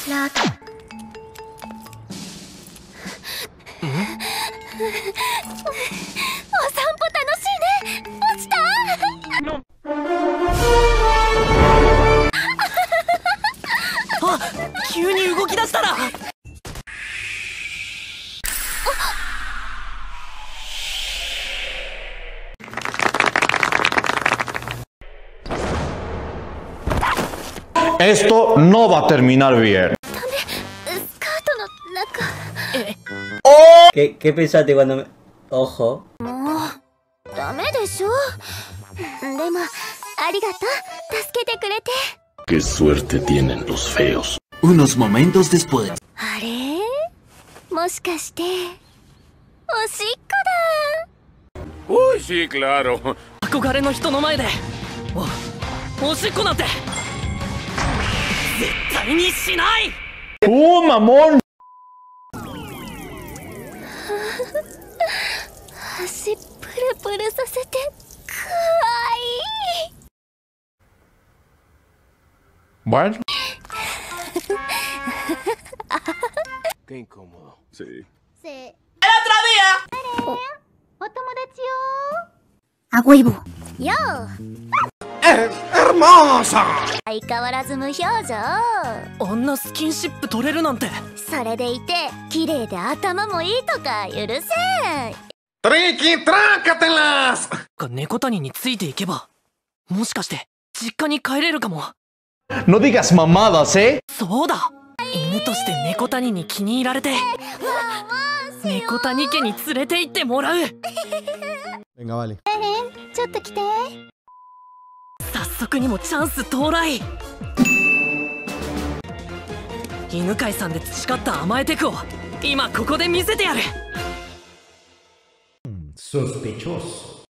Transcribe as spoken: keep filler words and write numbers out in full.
ラーお散歩楽しいね。落ちた。 あ、急に動き出したら。 Esto no va a terminar bien. ¿Qué, qué pensaste cuando me...? Ojo. Qué suerte tienen los feos. Unos momentos después. Uy, sí, claro. 憧れの人の前でお、おしっこなんて絶対にしない。 ¡Uh, mamón! 足プルプルさせてかわいい。 Bueno. Qué incómodo. Sí. ¡El otro día! お友達よー。あごいぼ。よ ¡Es hermosa! 相変わらず無表情。 あんなスキンシップ取れるなんて。 それでいて綺麗で頭もいいとか許せん。 ¡Triqui, trácatelas! が猫谷についていけばもしかして実家に帰れるかも。 No digas mamadas, ¿eh? そうだ、犬として猫谷に気に入られて猫谷家に連れて行ってもらう。 Venga, vale. ちょっと来て。 早速にもチャンス到来。犬飼さんで培った甘えテクを今ここで見せてやる。 Sospechoso.